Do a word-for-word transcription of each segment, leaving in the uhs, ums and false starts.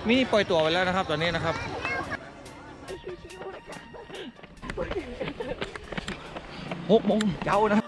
มีปล่อยตัวไปแล้วนะครับตอนนี้นะครับหกโมงเช้านะ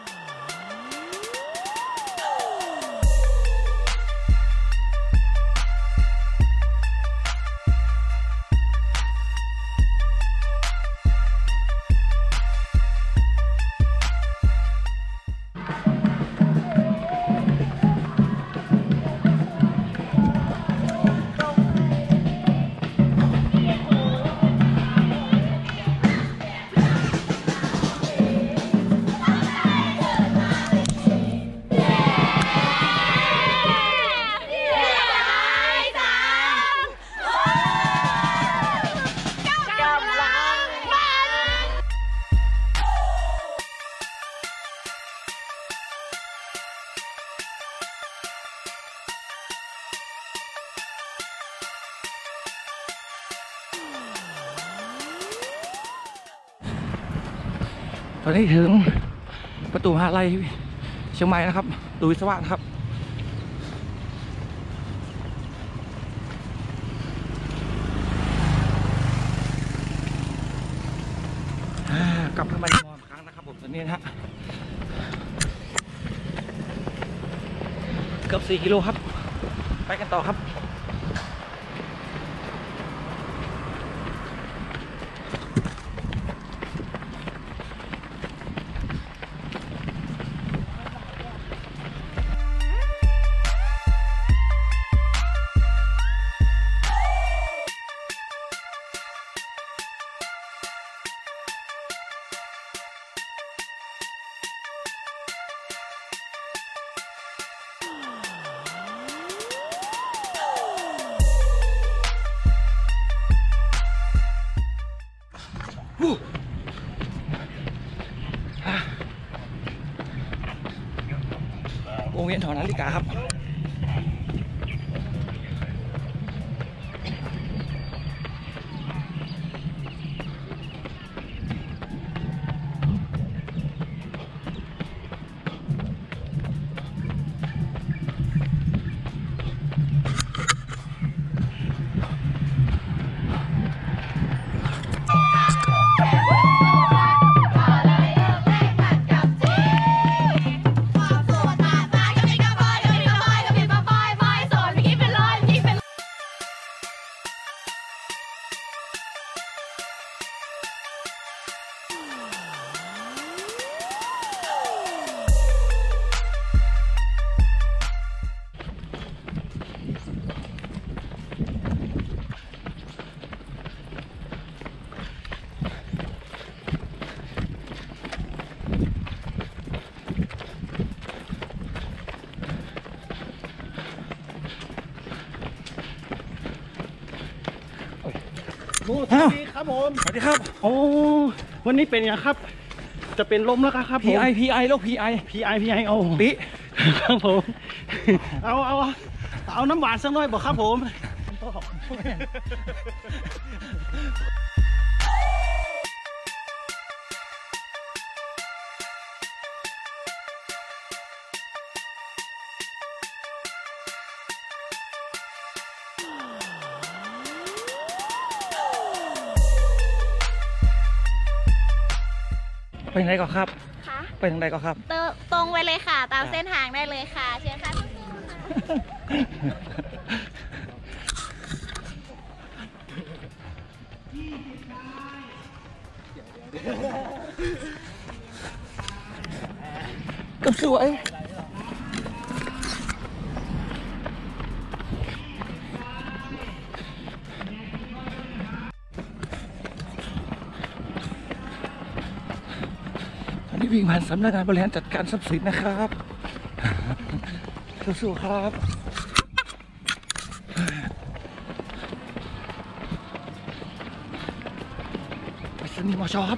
ตอนนี้ถึงประตูมหาลัยเชียงใหม่นะครับดูวิศวะนะครับกลับมาที่มอครั้งนะครับผมตอนนี้นะฮะเกือบสี่กิโลครับไปกันต่อครับวงเวียนหอนาฬิกาครับสวัสดีครับผมสวัสดีครับโอ้วันนี้เป็นยังครับจะเป็นลมแล้วครับพีไอพีไอโรคพีไอพีไอพีไอโอ้ปิครับผมเอาเอาเอาน้ำหวานสักหน่อยบอกครับผมไปไหนก่อนครับคะไปทางใดก่อนครับตรงไปเลยค่ะตามเส้นทางได้เลยค่ะเชิญค่ะก็สวยวิ่งผ่านสำนักงานบริหารจัดการทรัพย์สินนะครับสู้ๆครับไปสนีมอชอครับ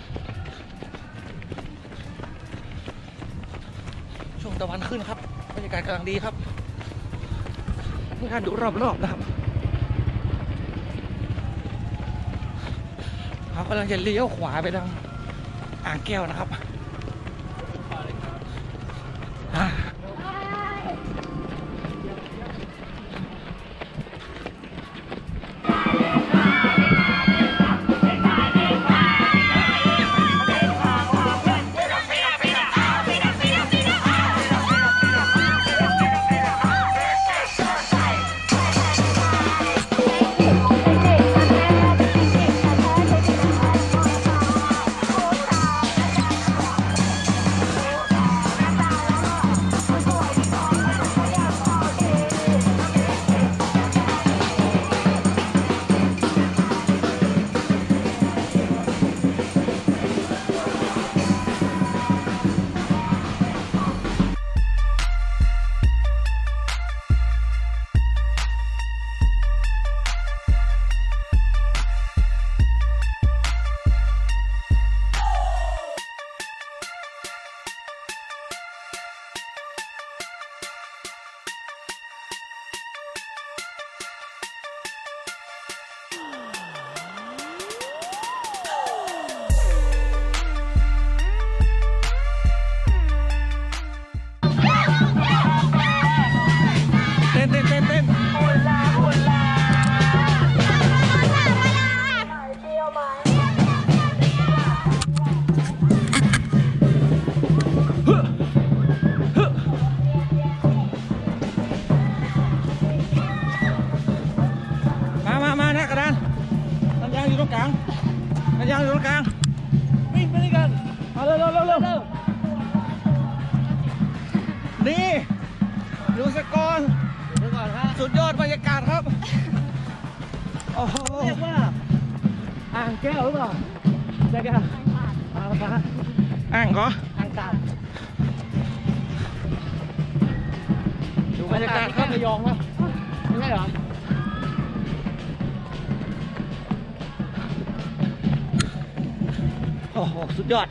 ช่วงตะวันขึ้นครับบรรยากาศกำลังดีครับนี่การดูรอบๆนะครับเขากำลังจะเลี้ยวขวาไปทางอ่างแก้วนะครับต้นเต้นเต้นเต้นมามามานะกระดานน้ำยางอยู่ตรงกลางน้ำยางอยู่ตรงกลางวิ่งไปด้วยกันเอาเร็วเร็วเร็วเร็วนี่ดูสกอร์สุดยอดบรรยากาศครับโอ้โหเรียกว่าอ่างแก้วหรือเปล่าใช่แก้วอ่างฟ้าอ่างเหรออ่างตาดูบรรยากาศครับระยองครับไม่ใช่เหรอโอ้โหสุดยอด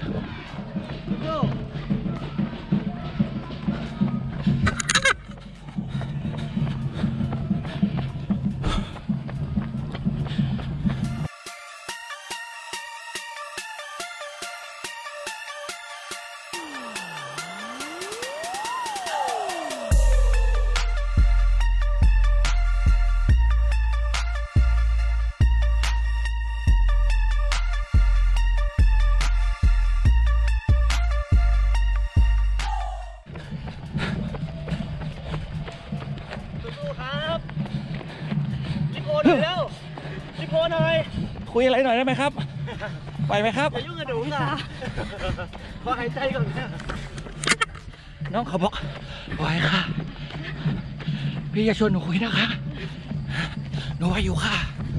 คุยอะไรหน่อยได้ไหมครับไปไหมครับอย่ายุ่งกับหนูนะขอหายใจก่อนนะน้องเขาบอกปล่อยค่ะพี่จะชวนหนูคุยนะคะหนูว่าอยู่ค่ะ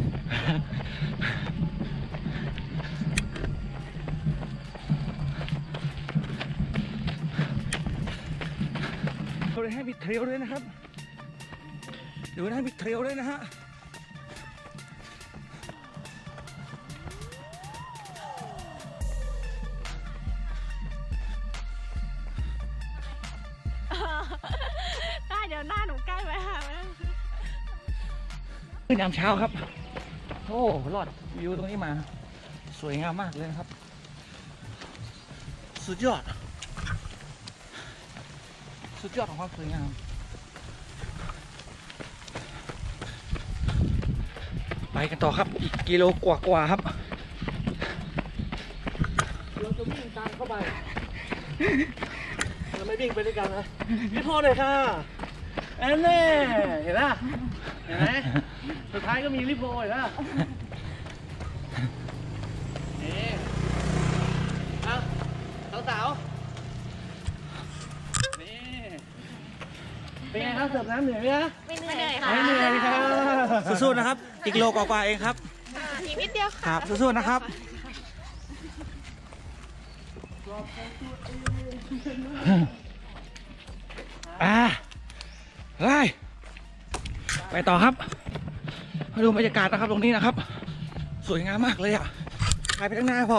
เราได้ให้บิดเทรลด้วยนะครับเดี๋ยวให้บิดเทรลด้วยนะฮะได้เดี๋ยวหน้าหนูใกล้ไปค่ะขึ้นยามเช้าครับโอ้รอดวิวตรงนี้มาสวยงามมากเลยนะครับสุดยอดสุดยอดของความสวยงามไปกันต่อครับอีกกิโลกว่าๆครับเราจะวิ่งตามเข้าไปเราไม่วิ่งไปด้วยกันนะพี่โทษเลยค่ะแอนเน่เห็นไหมเห็นไหมสุดท้ายก็มีริโพอีกแล้วนี่เอาสาวๆนี่เป็นไงครับเสิร์ฟน้ำเหนื่อยไหมคะไม่เหนื่อยค่ะไม่เหนื่อยค่ะสู้ๆนะครับอีกโลกว่าๆเองครับอีกนิดเดียวครับสู้ๆนะครับอ่าไปไปต่อครับมาดูบรรยากาศนะครับตรงนี้นะครับสวยงามมากเลยอ่ะไปไปข้างหน้าพอ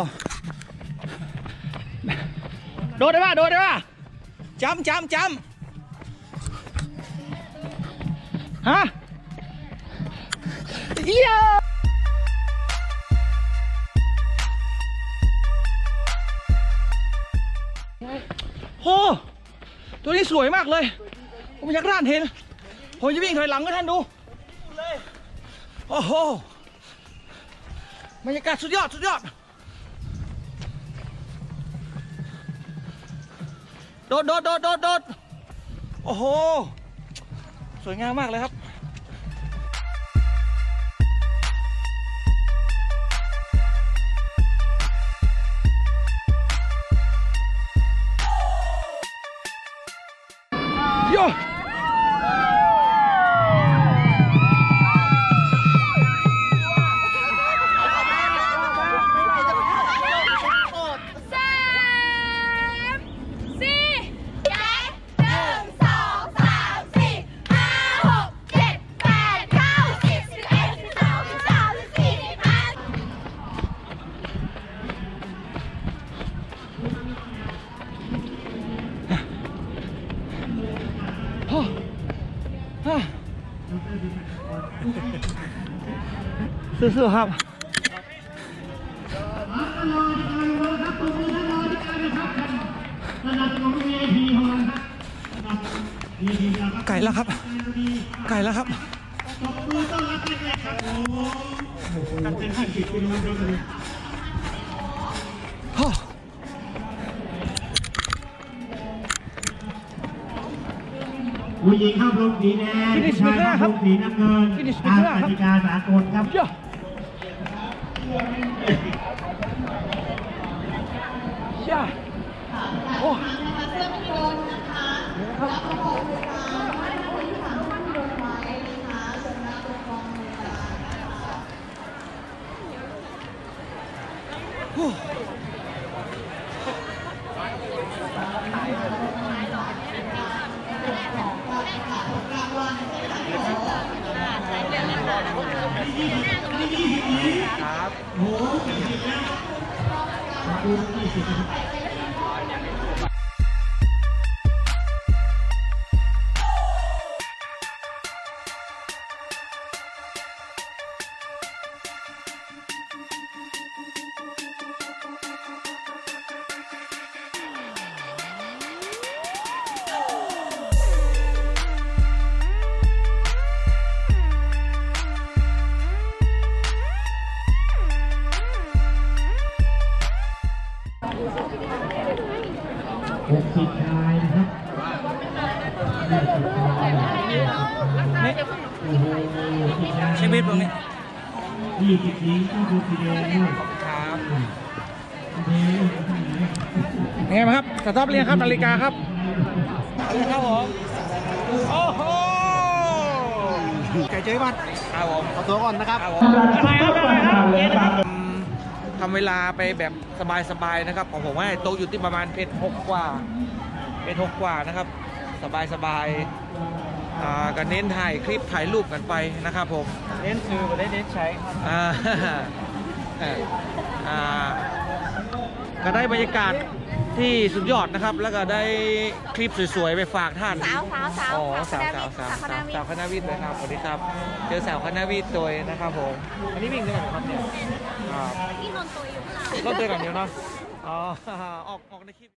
โดดได้ป่ะโดดได้ป่ะจำจำจำฮะเยี่ยโอ้ตัวนี้สวยมากเลยผมอยากร่านเห็นผมจะวิ่งถอยหลังให้ท่านดูโอ้โหบรรยากาศสุดยอดสุดยอดโดดโดดโดดโดดโดดโอ้โหสวยงามมากเลยครับโย่สู้ๆครับไก่แล้วครับ ไก่แล้วครับ โอ้ผู้หญิงเข้าลงสีแดงผู้ชายเข้าลงสีน้ำเงินตามกติกาสากลครับย่าย่าโอ้โอ้หกสิบชายนะครับชีวิตตรงนี้ยี่สิบหญิงเข้าลงสีแดงด้วยครับไงบ้างครับสต็อปเรียงครับนาฬิกาครับครับผมโอ้โหไก่เจ๊บัดครับผมขอตัวก่อนนะครับทำเวลาไปแบบสบายๆนะครับของผมว่าโตอยู่ที่ประมาณเพชรหกกว่าเพชรหกกว่านะครับสบายๆอ่าก็เน้นถ่ายคลิปถ่ายรูปกันไปนะครับผมเน้นซื้อมาได้เน้นใช้ครับอ่าอ่าก็ได้บรรยากาศที่สุดยอดนะครับแล้วก็ได้คลิปสวยๆไปฝากท่านสาวสาวสาวอ๋อสาวคณะสาววิทย์สาวสาวคณะวิทสาวย์คณะวิทย์นะครับสวัสดีครับเจอสาวคณะวิทย์ตัวนะครับผมอันนี้วิ่งด้วยกันครับเนี่ยที่นนท์ตัวอยู่ข้างหลังรถเดินกันเดียวเนาะอ๋อออกออกในคลิป